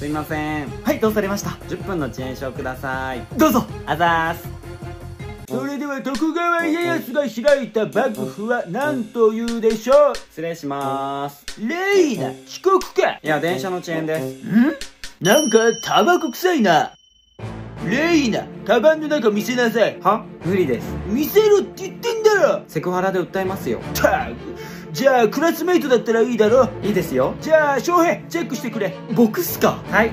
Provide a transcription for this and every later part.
すいません。 はい、どうされました？ 10分の遅延証ください。 どうぞ。 あざーす。 それでは徳川家康が開いた幕府は何というでしょう？ 失礼しまーす。 レイナ、遅刻か。 いや、電車の遅延です。 なんかタバコ臭いな。レイナ、カバンの中見せなさい。 は？無理です。 見せろって言ってんだろ。 セクハラで訴えますよ。 たく。じゃあクラスメイトだったらいいだろ。 いいですよ。 じゃあ翔平、チェックしてくれ。僕っすか？ はい。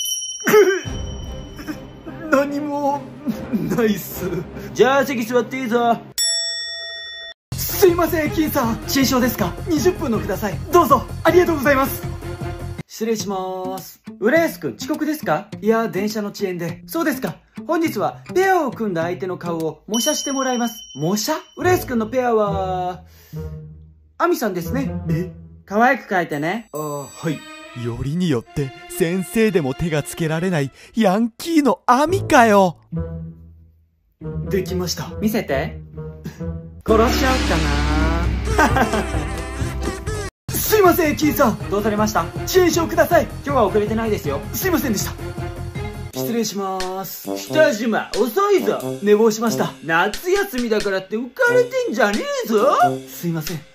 何もないっす。じゃあ席座っていいぞ。すいません、金さん。新章ですか？20分のください。どうぞ。ありがとうございます。失礼しまーす。浦安くん、遅刻ですか？いや、電車の遅延で。そうですか。本日はペアを組んだ相手の顔を模写してもらいます。模写？浦安くんのペアはアミさんですね。 可愛く描いてね。 はい。 よりによって先生でも手がつけられないヤンキーのアミかよ。 できました。 見せて。殺しちゃおうかな。 すいません、キーさん。 どうされました？ 遅延証ください。 今日は遅れてないですよ。 すいませんでした。失礼しまーす。北島、遅いぞ。寝坊しました。夏休みだからって浮かれてんじゃねえぞ。すいません。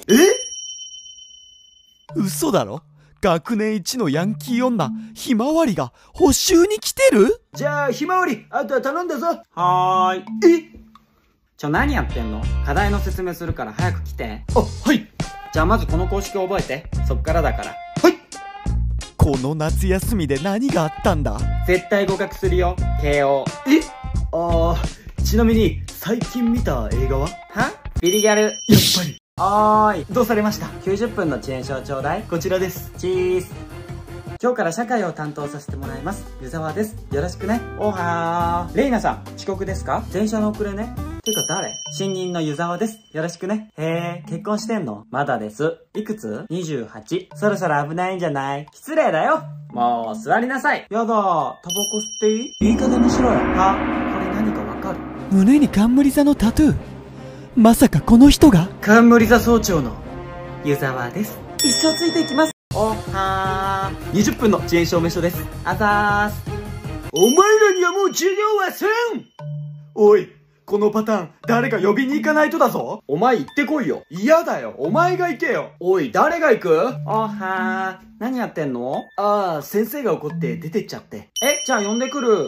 嘘だろ？学年一のヤンキー女ひまわりが補習に来てる？ じゃあひまわり、あとは頼んだぞ。 はーい。何やってんの？課題の説明するから早く来て。 はい。 じゃあまずこの公式を覚えて。そっからだから。 はい。 この夏休みで何があったんだ？ 絶対合格するよ。慶応。 ちなみに最近見た映画は？ ビリギャル。 やっぱり。どうされました？ 90分の遅延証ちょうだい。 こちらです。 チーズ。今日から社会を担当させてもらいます。湯沢です。よろしくね。おはー。レイナさん、遅刻ですか？電車の遅れね。てか誰？新任の湯沢です。よろしくね。へー、結婚してんの？まだです。いくつ？ 28。そろそろ危ないんじゃない？失礼だよ。もう、座りなさい。やだ、タバコ吸っていい？いい加減にしろよ。これ何かわかる？ 胸に冠座のタトゥー。まさかこの人が？ 冠座総長の湯沢です。一生ついていきます。おはー。 20分の遅延証明書です。 あざーす。 お前らにはもう授業はせん。おい、このパターン誰か呼びに行かないとだぞ。 お前行ってこいよ。 嫌だよ、お前が行けよ。おい、誰が行く？ おはー。何やってんの？ 先生が怒って出てっちゃって。 じゃあ呼んでくる。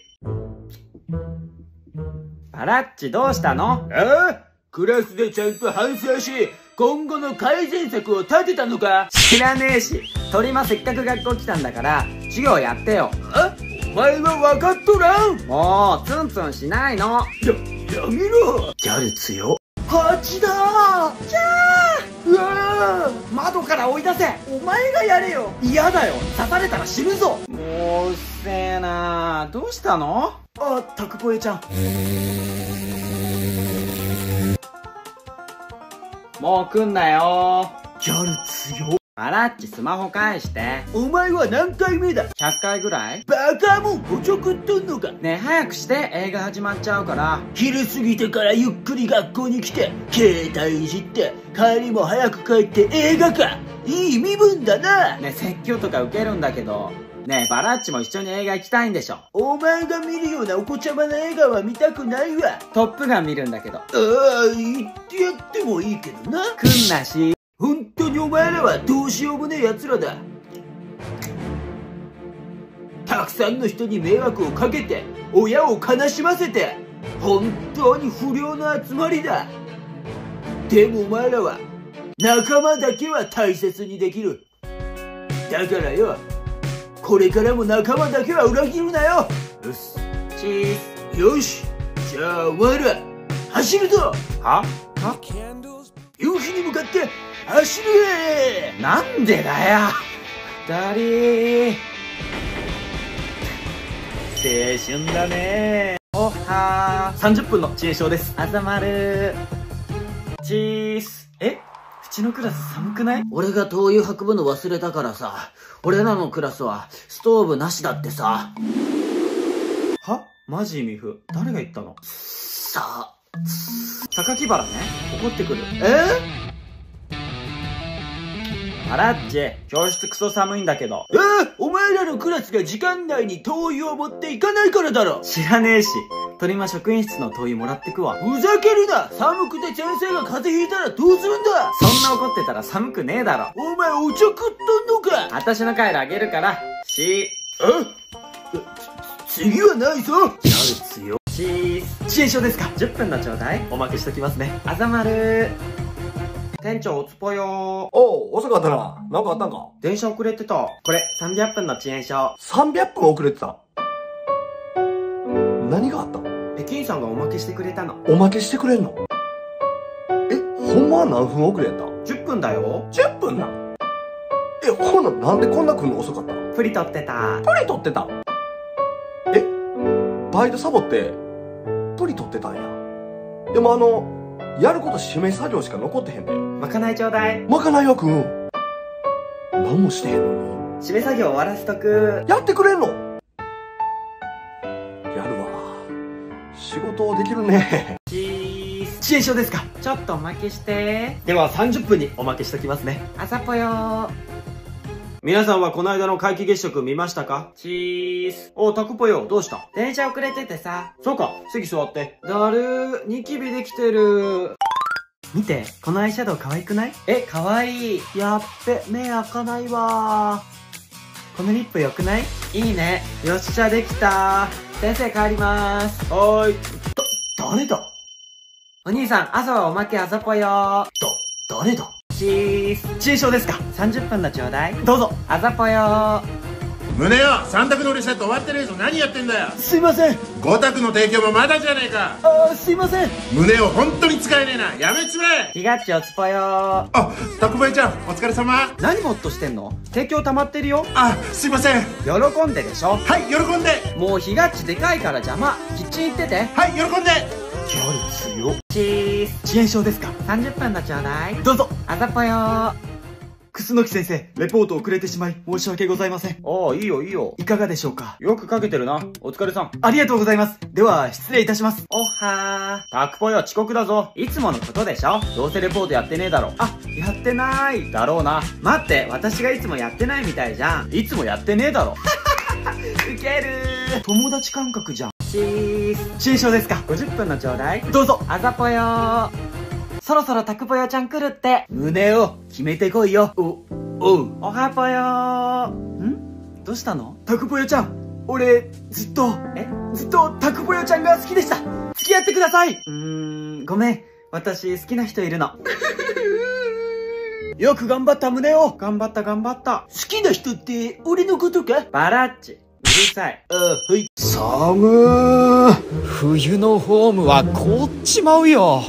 バラッチどうしたの？ クラスでちゃんと反省し、今後の改善策を立てたのか？ 知らねえし。鳥間せっかく学校来たんだから、授業やってよ。 お前は分かっとらん。 もう、ツンツンしないの。 やめろ。ギャル強。ハチだー。キャー。うわー。窓から追い出せ。お前がやれよ。嫌だよ。刺されたら死ぬぞ。 もううっせえなー。どうしたの？ タクポエちゃん。 もう来んなよー。 ギャル強。 バラッチスマホ返して。 お前は何回目だ ？100回ぐらい？ バカもんおちょくっとんのか。 ねえ早くして、映画始まっちゃうから。 昼過ぎてからゆっくり学校に来て携帯いじって帰りも早く帰って映画か。いい身分だな。 ねえ説教とか受けるんだけど。ねえバラッチも一緒に映画行きたいんでしょ？ お前が見るようなお子ちゃまな映画は見たくないわ。 トップガン見るんだけど。 言ってやってもいいけどな。 来んなし。 本当にお前らはどうしようもねえ奴らだ。たくさんの人に迷惑をかけて親を悲しませて本当に不良の集まりだ。でもお前らは仲間だけは大切にできる。だからよ、これからも仲間だけは裏切るなよ。 よし。チーズ。 よし、じゃあお前ら走るぞ。夕日に向かって走れ。 なんでだよ。 だりー。青春だねー。 おはー。 30分の遅延証です。 あざまるー。チーズ。 うちのクラス寒くない？俺が灯油運ぶの忘れたからさ。俺らのクラスはストーブなしだってさ。 マジミフ。誰が言ったの？ 榊原ね、怒ってくる。 バラッチ、教室クソ寒いんだけど。 お前らのクラスクスが時間内に灯油を持っていかないからだろ。 知らねえし。鳥間職員室の灯油もらってくわ。 ふざけるな。寒くて先生が風邪ひいたらどうするんだ。 そんな怒ってたら寒くねえだろ。 お前お茶食っとんのか。 私のカイロあげるから。 次はないぞ。 やる強。チーズ。 遅延症ですか。 10分のちょうだい。 おまけしときますね。 あざまる。店長おつぽよー。 おう、遅かったな。なんかあったんか。 電車遅れてた。これ、300分の遅延症。 300分遅れてた。何があったの？ 駅員さんがおまけしてくれたの。 おまけしてくれんの？ほんまは何分遅れやったん？ 10分だよ。 10分な。ほな、なんでこんな来んの遅かったの？ プリ取ってた。 プリ取ってた。バイトサボってプリ取ってたんや。でもやること締め作業しか残ってへんで。 まかないちょうだい。 まかないよくん。何もしてへんのに。 締め作業終わらせとく。 やってくれんの？やるわ。仕事できるね。 チーズ。 遅延症ですか。 ちょっとおまけして。 では30分におまけしときますね。 あざぽよー。 皆さんはこの間の皆既月食見ましたか？ チーズ。 おう、タクポよ、どうした？ 電車遅れててさ。 そうか、席座って。 だるー、ニキビできてる。見て、このアイシャドウ可愛くない？可愛い。やっべ、目開かないわー。このリップ良くない？いいね。よっしゃ、できたー。先生帰りまーす。 はーい。誰だ？ お兄さん、朝はおまけあざぽよー。 誰だ？ チーズ。 遅延症ですか。 30分のちょうだい。 どうぞ。 あざぽよー。 胸よ、3択のレセット終わってねえぞ。何やってんだよ。 すいません。 5択の提供もまだじゃねえか。 すいません。 胸を本当に使えねえな。やめちまえ。 ひがっちおつぽよー。 あ、たくばえちゃん、お疲れ様。 何ぼっとしてんの？提供溜まってるよ。 あ、すいません。 喜んででしょ。 はい、喜んで。 もうひがっちでかいから邪魔。キッチン行ってて。 はい、喜んで。 ギャル強。 チーズ。 遅延症ですか。 30分のちょうだい。 どうぞ。 あざぽよー。 楠木先生、レポート遅れてしまい申し訳ございません。 おー、いいよいいよ。 いかがでしょうか。 よくかけてるな。お疲れさん。 ありがとうございます。では失礼いたします。 おはー。タクポよ、遅刻だぞ。いつものことでしょ。どうせレポートやってねえだろ。 あ、やってなーい。 だろうな。待って、私がいつもやってないみたいじゃん。いつもやってねえだろ。ウケるー。 友達感覚じゃん。 チーズ。 遅延症ですか。 50分のちょうだい。 どうぞ。 あざぽよー。そろそろタクポヨちゃん来るって。 胸を決めてこいよ。おう。 おはぽよー。どうしたの？ タクポヨちゃん、俺、ずっとタクポヨちゃんが好きでした。付き合ってください。 ごめん。私、好きな人いるの。 よく頑張った胸を。 頑張った頑張った。 好きな人って俺のことか？ バラッチ。うるさい。 はい。 寒ー。冬のホームは凍っちまうよ。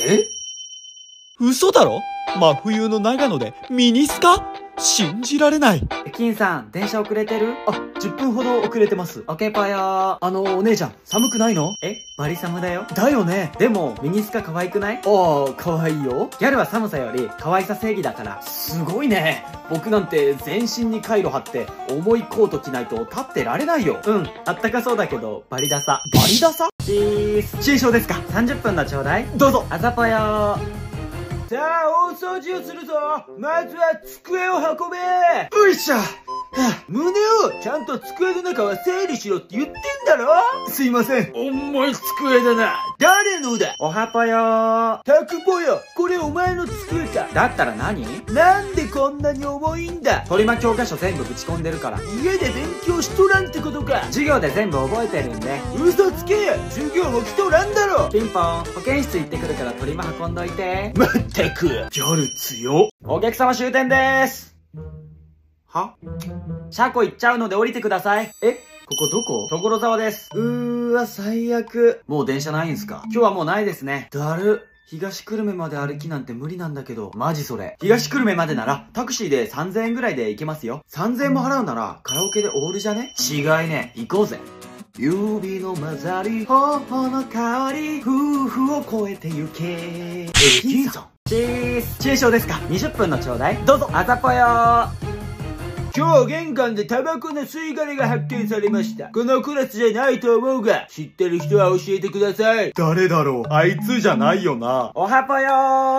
嘘だろ？真冬の長野でミニスカ？信じられない。 駅員さん、電車遅れてる？ あ、10分ほど遅れてます。 オケぽよー。 お姉ちゃん、寒くないの？ バリ寒だよ。 だよね。 でも、ミニスカ可愛くない？ ああ、可愛いよ。 ギャルは寒さより可愛さ正義だから。 すごいね。僕なんて全身にカイロ貼って重いコート着ないと立ってられないよ。 あったかそうだけど、バリダサ。 バリダサ？ チーズ。 遅延症ですか。 30分のちょうだい。 どうぞ。 あざぽよー。 さあ、大掃除をするぞ。まずは机を運べ。よいしょ。胸をちゃんと机の中は整理しろって言ってんだろ。すいません。重い机だな。誰のだ？ おはぽよー。 タクポよ、これお前の机か。 だったら何？ なんでこんなに重いんだ？ トリマ教科書全部ぶち込んでるから。 家で勉強しとらんってことか。 授業で全部覚えてるんで。 嘘つけや。授業も来とらんだろ。 ピンポン。保健室行ってくるからトリマ運んどいて。 まったく、ギャル強。 お客様終点でーす。は？車庫行っちゃうので降りてください。 ここどこ？ 所沢です。 最悪。 もう電車ないんすか？今日はもうないですね。 だる。 東久留米まで歩きなんて無理なんだけど。マジそれ。東久留米までならタクシーで3000円ぐらいで行けますよ。3000円も払うならカラオケでオールじゃね？違いね。行こうぜ。指の混ざり、頬の香り、夫婦を超えてゆけ。 銀さん。 チーズ。 遅延症ですか。 20分のちょうだい。 どうぞ。 あざぽよー。 今日玄関でタバコの吸い殻が発見されました。このクラスじゃないと思うが、知ってる人は教えてください。 誰だろう？あいつじゃないよな。 おはぽよー。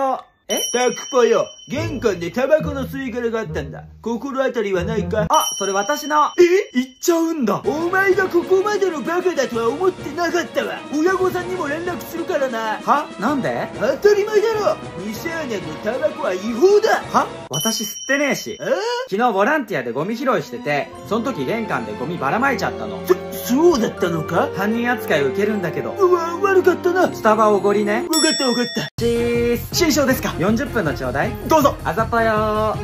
タクポよ、玄関でタバコの吸い殻があったんだ。心当たりはないか？ あ、それ私の。 言っちゃうんだ。お前がここまでのバカだとは思ってなかったわ。親御さんにも連絡するからな。 は？なんで？ 当たり前だろ。店穴のタバコは違法だ。 は？私吸ってねえし。昨日ボランティアでゴミ拾いしてて、その時玄関でゴミばらまいちゃったの。 そうだったのか？ 犯人扱い受けるんだけど。 悪かったな。 スタバおごりね。 わかった。 チーズ。 新章ですか ？40分のちょうだい。 どうぞ。 あざぽよー。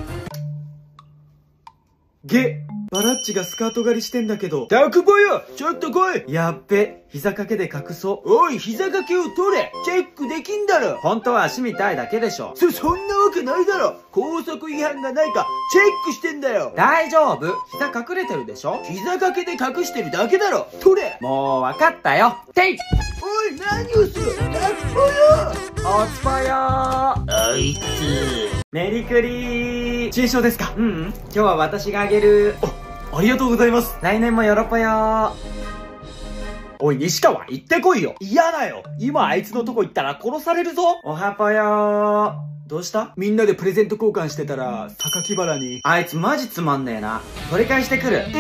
バラッチがスカート狩りしてんだけど。タクポよ、ちょっと来い。 やっべ、膝掛けで隠そう。 おい、膝掛けを取れ。チェックできんだろ。 本当は足見たいだけでしょ。 そんなわけないだろ。高速違反がないかチェックしてんだよ。 大丈夫。膝隠れてるでしょ。 膝掛けで隠してるだけだろ。取れ。 もうわかったよ。てい。 おい、何をする。タクポよ。 おつぽよー。 あいつ。 メリクリー。 新章ですか？ 今日は私があげる。 ありがとうございます。 来年もよろぽよー。 おい、西川、行ってこいよ。嫌だよ。今あいつのとこ行ったら殺されるぞ。 おはぽよー。 どうした？みんなでプレゼント交換してたら、榊原に。 あいつマジつまんねえな。取り返してくる。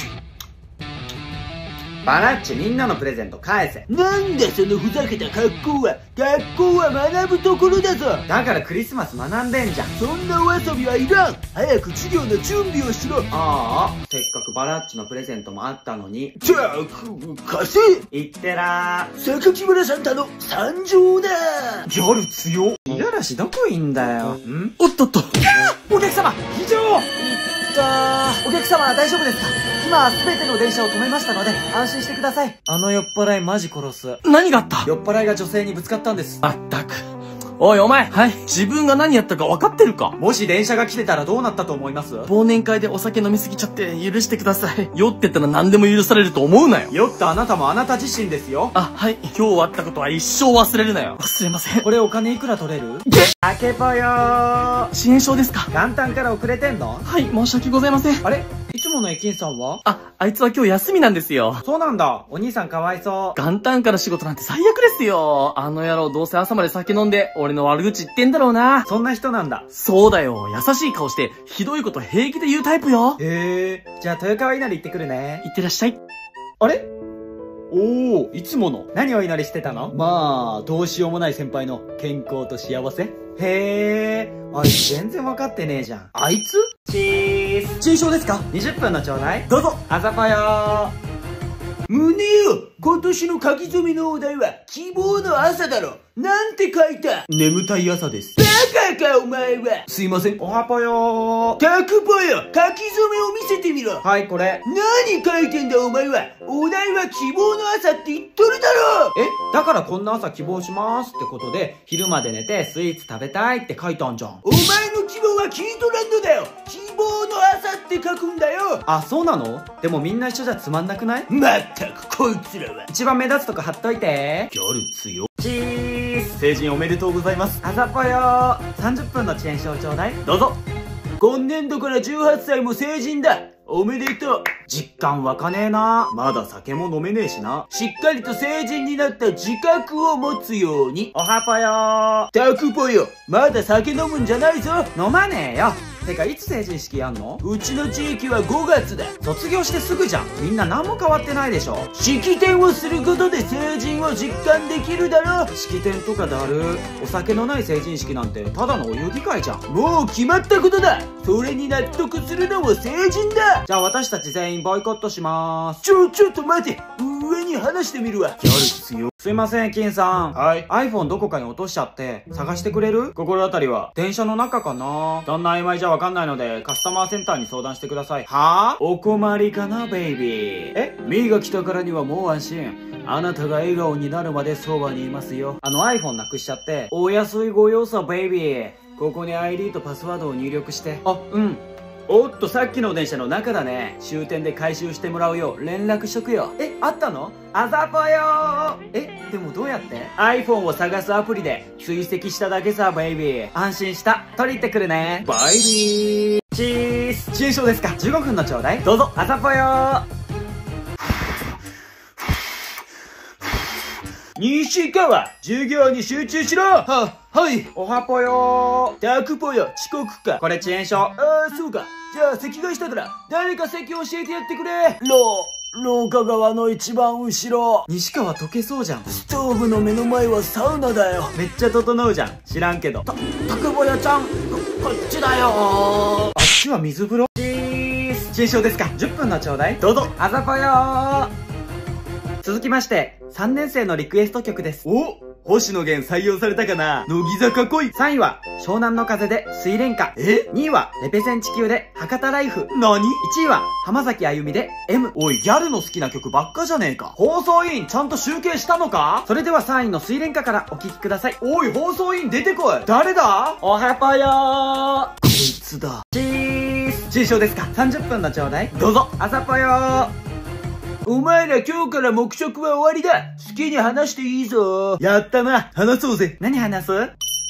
バラッチ、みんなのプレゼント返せ。 なんだそのふざけた格好は。学校は学ぶところだぞ。 だからクリスマス学んでんじゃん。 そんなお遊びはいらん。早く授業の準備をしろ。 ああ、せっかくバラッチのプレゼントもあったのに。 じゃあ、貸せ。 いってらー。 榊原サンタの参上だ。ギャル強。 五十嵐どこいんだよ。 おっとっと。お客様、非常。 お客様は大丈夫ですか？今すべての電車を止めましたので安心してください。あの酔っ払いマジ殺す。 何があった？ 酔っ払いが女性にぶつかったんです。 まったく。おいお前、はい、自分が何やったか分かってるか？ もし電車が来てたらどうなったと思います？ 忘年会でお酒飲みすぎちゃって許してください。酔ってたら何でも許されると思うなよ。 酔ったあなたもあなた自身ですよ。 あ、はい。今日あったことは一生忘れるなよ。忘れません。 これお金いくら取れる？あけぽよー。 遅延症ですか？ 元旦から遅れてんの？ はい、申し訳ございません。 あれ？いつもの駅員さんは？ あいつは今日休みなんですよ。 そうなんだ。お兄さんかわいそう。 元旦から仕事なんて最悪ですよ。あの野郎どうせ朝まで酒飲んで俺の悪口言ってんだろうな。 そんな人なんだ。 そうだよ。優しい顔してひどいこと平気で言うタイプよ。 へえ。じゃあ豊川稲荷行ってくるね。 いってらっしゃい。 あれ？おお、いつもの。何をお祈りしてたの？ まあ、どうしようもない先輩の健康と幸せ。 へえ。あいつ全然わかってねえじゃん。 あいつ？ チーズ。 新章ですか ？20分のちょうだい。 どうぞ。 あざぽよー。 胸よ、今年の書き初めのお題は希望の朝だろ。なんて書いた？ 眠たい朝です。 バカかお前は。すいません。 おはぽよー。 タクポよ、書き初めを見せてみろ。 はい、これ。 何書いてんだお前は。お題は希望の朝って言っとるだろ。 だからこんな朝希望しますってことで、昼まで寝てスイーツ食べたいって書いたんじゃん。 お前の希望は聞いとらんのだよ。希望の朝って書くんだよ。 あ、そうなの？でもみんな一緒じゃつまんなくない？ まったくこいつらは。 一番目立つとこ貼っといて。 ギャル強。 チーズ。 成人おめでとうございます。 あざぽよー。30分の遅延症ちょうだい。 どうぞ。今年度から18歳も成人だ。おめでとう。 実感湧かねえな。まだ酒も飲めねえしな。 しっかりと成人になった自覚を持つように。 おはぽよタクポよ、まだ酒飲むんじゃないぞ。 ー。飲まねえよ。てかいつ成人式やんの？ うちの地域は5月だ。 卒業してすぐじゃん。みんな何も変わってないでしょ。 式典をすることで成人を実感できるだろ。 式典とかだる。お酒のない成人式なんてただのお遊戯会じゃん。 もう決まったことだ。それに納得するのも成人だ。 じゃあ私たち全員ボイコットしまーす。 ちょっと待て。上に話してみるわ。ギャル強。 すいません、金さん。 はい。 iPhone どこかに落としちゃって、探してくれる？心当たりは？電車の中かな？どんな曖昧じゃわかんないので、カスタマーセンターに相談してください。はぁ？お困りかな、ベイビー。ミーが来たからにはもう安心。あなたが笑顔になるまでそばにいますよ。iPhone なくしちゃって、お安いご用さ、ベイビー。ここに ID とパスワードを入力して。あ、うん。おっと、さっきの電車の中だね。終点で回収してもらうよう連絡しとくよ。あったの？あざぽよー。でもどうやって？ iPhone を探すアプリで追跡しただけさ、ベイビー。安心した。取り行ってくるね。バイビー。チーズ。新章ですか？15分のちょうだい。どうぞ。あざぽよー。 西川、授業に集中しろ。はい。 おはぽよー。 タクぽよ、遅刻か。 これ遅延症。 ああ、そうか。じゃあ席替えしたから、誰か席教えてやってくれ。廊下側の一番後ろ。 西川溶けそうじゃん。 ストーブの目の前はサウナだよ。 めっちゃ整うじゃん。知らんけど。 タクボヤちゃん、こっちだよ。 あっちは水風呂。新章ですか。10分のちょうだい。どうぞ。あざぽよー。続きまして、3年生のリクエスト曲です。 お、星野源採用されたかな。乃木坂恋。 3位は、湘南の風で水蓮花。2位は、レペゼン地球で博多ライフ。 何 ?1 位は、浜崎あゆみで M。 おい、ギャルの好きな曲ばっかじゃねえか。放送委員ちゃんと集計したのか。 それでは3位の水蓮花からお聴きください。 おい、放送委員出てこい。誰だ。 おはぽよー。 こいつだ。 チーズ。新章ですか。30分のちょうだい。 どうぞ。 あざぽよー。 お前ら今日から黙食は終わりだ。好きに話していいぞ。やったな。話そうぜ。 何話す？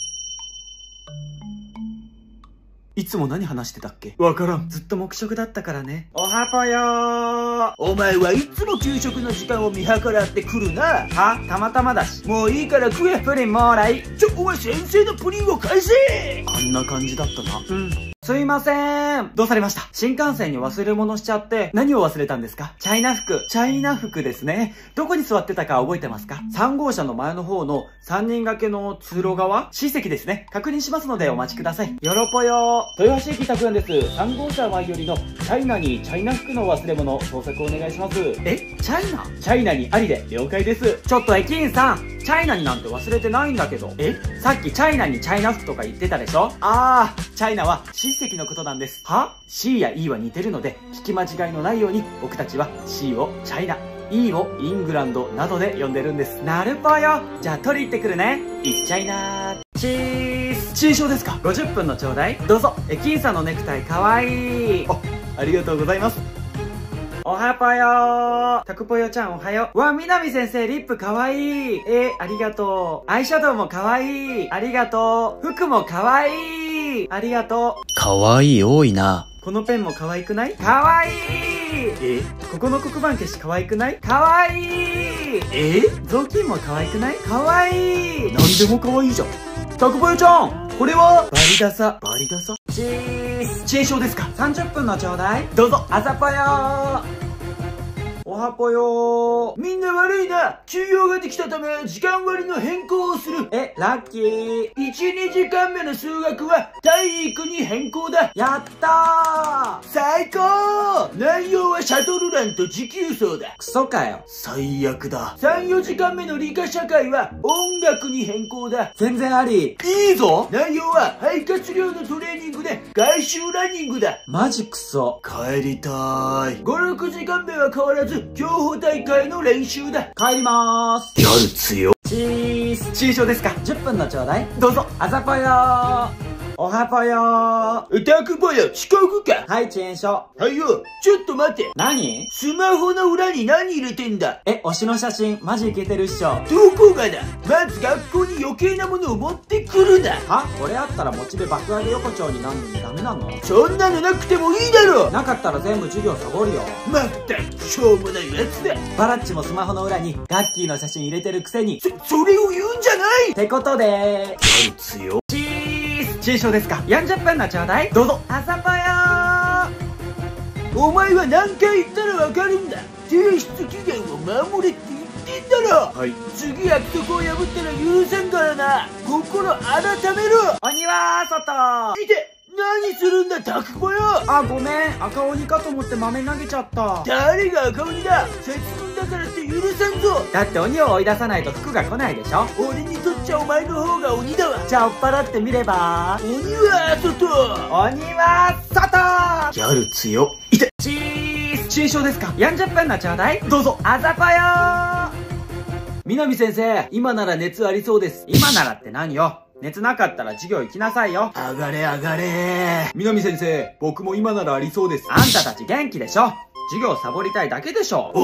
いつも何話してたっけ？わからん。 ずっと黙食だったからね。おはぽよー。 お前はいつも給食の時間を見計らってくるな。 は？たまたまだし。 もういいから食え。 プリンもらい。 お前先生のプリンを返せ。あんな感じだったな。 うん。すいません。どうされました？新幹線に忘れ物しちゃって、何を忘れたんですか？チャイナ服。チャイナ服ですね。どこに座ってたか覚えてますか？3号車の前の方の3人掛けの通路側 ?C 席ですね。確認しますのでお待ちください。よろぽよー。豊橋駅拓也です。3号車前よりのチャイナにチャイナ服の忘れ物、捜索お願いします。え？チャイナ？チャイナにありで了解です。ちょっと駅員さん。チャイナになんて忘れてないんだけど。さっきチャイナにチャイナ服とか言ってたでしょ？チャイナは C 席のことなんです。は？ C や E は似てるので、聞き間違いのないように僕たちは C をチャイナ、E をイングランドなどで呼んでるんです。なるぽよ。じゃあ取り行ってくるね。いっちゃいなー。チーズ。新章ですか？ 50 分のちょうだい。どうぞ。駅員さんのネクタイかわいい。 ありがとうございます。 おはぽよー。タクぽよちゃんおはよう。わ、みなみ先生リップかわいい。ありがとう。アイシャドウもかわいい。ありがとう。服もかわいい。ありがとう。 かわいい多いな。 このペンもかわいくない？かわいい。ここの黒板消しかわいくない？かわいい。雑巾もかわいくない？かわいい。 なんでもかわいいじゃん。タクぽよちゃん、これはバリダサ。 バリダサ？ チーズ。 遅延症ですか ？30分のちょうだい。 どうぞ。 あざぽよー。おはぽよー。 みんな悪いな。休養ができたため、時間割の変更をする。 ラッキー。 1、2時間目の数学は体育に変更だ。 やったー。 最高。内容はシャトルランと持久走だ。 クソかよ。 最悪だ。3、4時間目の理科社会は音楽に変更だ。 全然あり。 いいぞ。内容は肺活量のトレーニングで外周ランニングだ。 マジクソ。 帰りたーい。5、6時間目は変わらず競歩大会の練習だ。 帰りまーす。 ギャル強。 チーズ。新章ですか？10分のちょうだい。どうぞ。あざぽよー。おはぽよー。 タクぽよ、遅刻か？ はい、遅延症。 はいよ、ちょっと待て。 何？ スマホの裏に何入れてんだ？ 推しの写真、マジイケてるっしょ。 どこがだ？まず学校に余計なものを持ってくるな。 は？これあったらモチベ爆上げ横丁になんのにダメなの？ そんなのなくてもいいだろ。 なかったら全部授業サボるよ。 まったく、しょうもないやつだ。 バラッチもスマホの裏にガッキーの写真入れてるくせに。 それを言うんじゃない。 ってことでギャル強。 新章ですか？40分のちょうだい。どうぞ。あざぽよー。お前は何回言ったらわかるんだ。提出期限を守れって言ってんだろ。はい。次約束を破ったら許せんからな。心改めろ。 鬼は外。 いて。何するんだタクぽよ。 ごめん、赤鬼かと思って豆投げちゃった。 誰が赤鬼だ。節分だからって許さんぞ。 だって鬼を追い出さないと服が来ないでしょ。 俺にとっちゃお前の方が鬼だわ。 じゃあ追っ払ってみれば。 鬼は外。 鬼は外。 ギャル強。いて。 チーズ。新章ですか？40分のちょうだい。 どうぞ。 あざぽよー。 南先生、今なら熱ありそうです。 今ならって何よ。熱なかったら授業行きなさいよ。 上がれ上がれ。南先生、僕も今ならありそうです。 あんたたち元気でしょ。授業サボりたいだけでしょ。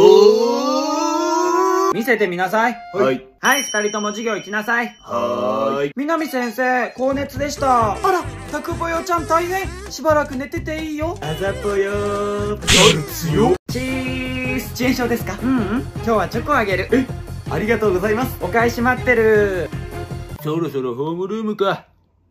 見せてみなさい。 はい。 はい、二人とも授業行きなさい。 はーい。 南先生、高熱でした。あら、タクぽよちゃん大変。しばらく寝てていいよ。 あざぽよー。ギャル強。 チーズ。遅延症ですか？今日はチョコあげる。 ありがとうございます。 お返し待ってる。 そろそろホームルームか。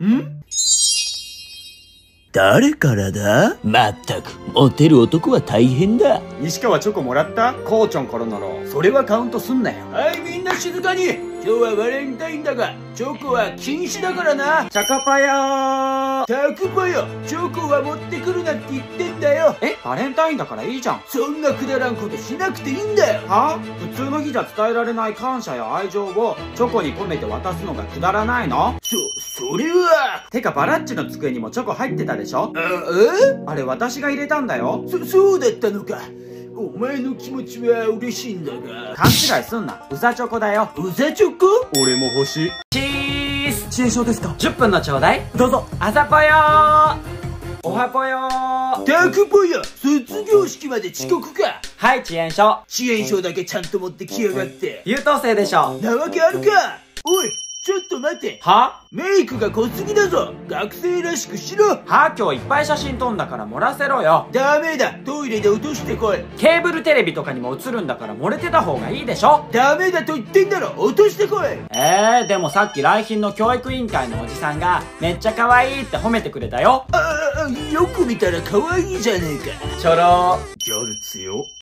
誰からだ？まったく、モテる男は大変だ。 西川チョコもらった？こうちゃんからなら。 それはカウントすんなよ。 はい、みんな静かに。今日はバレンタインだが、チョコは禁止だからな。 チャカパヤー。 タクパよ、チョコは持ってくるなって言ってんだよ。 バレンタインだからいいじゃん。 そんなくだらんことしなくていいんだよ。 は？普通の日じゃ伝えられない感謝や愛情をチョコに込めて渡すのがくだらないの？ それは。 てかバラッチの机にもチョコ入ってたでしょ？あれ私が入れたんだよ。 そうだったのか。お前の気持ちは嬉しいんだが。 勘違いすんな。うざチョコだよ。 うざチョコ？ 俺も欲しい。 チーズ。 遅延症ですか 10分のちょうだい。 どうぞ。 あざぽよー。おはぽよー。 タクポよ、卒業式まで遅刻か。 はい、遅延症。 遅延症だけちゃんと持ってきやがって。 優等生でしょ。 なわけあるか。おい、ちょっと待て。 は？ メイクが濃すぎだぞ。学生らしくしろ。 は？今日いっぱい写真撮んだから盛らせろよ。 ダメだ、トイレで落としてこい。 ケーブルテレビとかにも映るんだから漏れてた方がいいでしょ。 ダメだと言ってんだろ、落としてこい。 でもさっき来賓の教育委員会のおじさんがめっちゃ可愛いって褒めてくれたよ。 よく見たら可愛いじゃねえか。 ちょろギャル強。